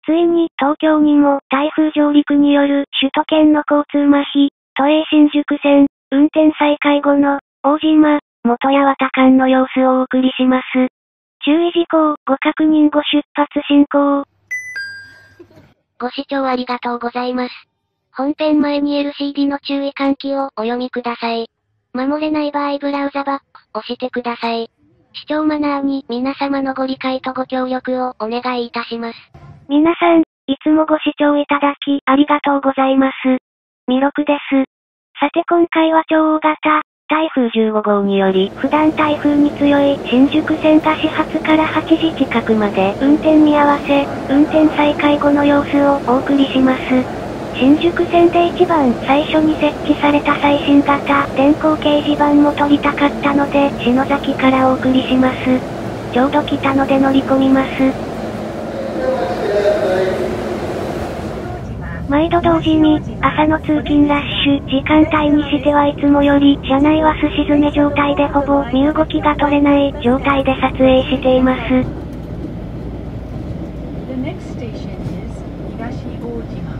ついに東京にも台風上陸による首都圏の交通麻痺、都営新宿線、運転再開後の大島、元八幡間の様子をお送りします。注意事項、ご確認ご出発進行。ご視聴ありがとうございます。本編前に LCD の注意喚起をお読みください。守れない場合ブラウザバック、押してください。視聴マナーに皆様のご理解とご協力をお願いいたします。皆さん、いつもご視聴いただきありがとうございます。ミロクです。さて今回は超大型、台風15号により普段台風に強い新宿線が始発から8時近くまで運転見合わせ、運転再開後の様子をお送りします。新宿線で一番最初に設置された最新型電光掲示板も撮りたかったので篠崎からお送りします。ちょうど来たので乗り込みます。毎度同時に、朝の通勤ラッシュ時間帯にしてはいつもより車内はすし詰め状態でほぼ身動きが取れない状態で撮影しています。 The next station is 東大島。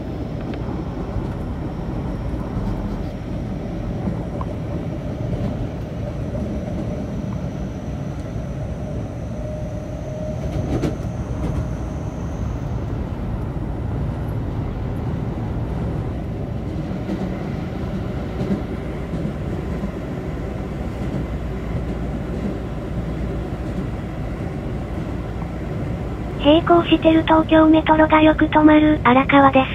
並行してる東京メトロがよく止まる荒川です。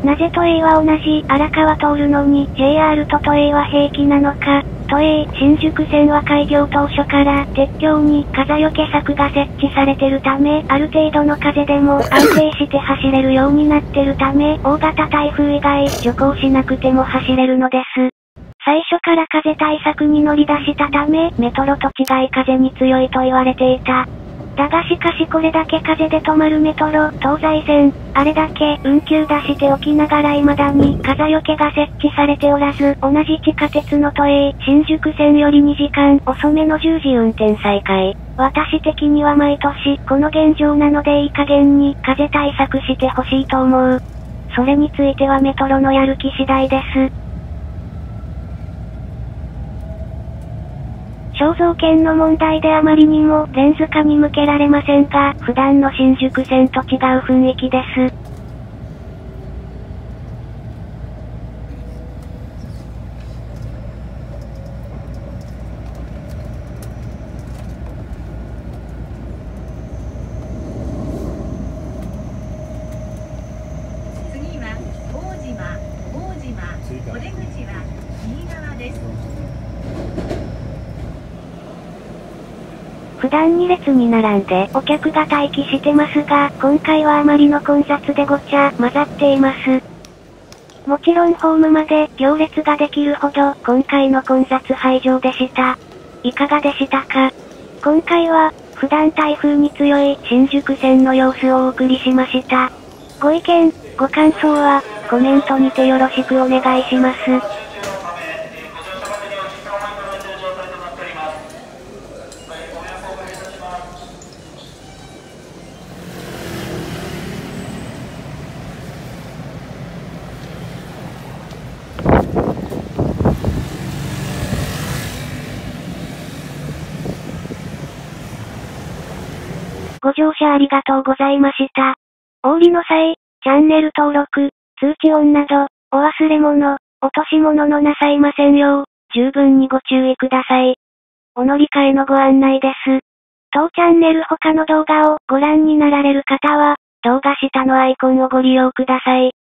なぜ都営は同じ荒川通るのに JR と都営は平気なのか。都営新宿線は開業当初から鉄橋に風よけ柵が設置されてるため、ある程度の風でも安定して走れるようになってるため、大型台風以外徐行しなくても走れるのです。最初から風対策に乗り出したため、メトロと違い風に強いと言われていた。だがしかしこれだけ風で止まるメトロ、東西線、あれだけ運休出しておきながら未だに風よけが設置されておらず、同じ地下鉄の都営、新宿線より2時間遅めの10時運転再開。私的には毎年この現状なのでいい加減に風対策してほしいと思う。それについてはメトロのやる気次第です。肖像権の問題であまりにもレンズ化に向けられませんが、普段の新宿線と違う雰囲気です。 次は大島、お出口は右側です。 普段2列に並んでお客が待機してますが、今回はあまりの混雑でごちゃ混ざっています。もちろんホームまで行列ができるほど今回の混雑排除でした。いかがでしたか？今回は普段台風に強い新宿線の様子をお送りしました。ご意見、ご感想はコメントにてよろしくお願いします。ご乗車ありがとうございました。お降りの際、チャンネル登録、通知オンなど、お忘れ物、落とし物のなさいませんよう、十分にご注意ください。お乗り換えのご案内です。当チャンネル他の動画をご覧になられる方は、動画下のアイコンをご利用ください。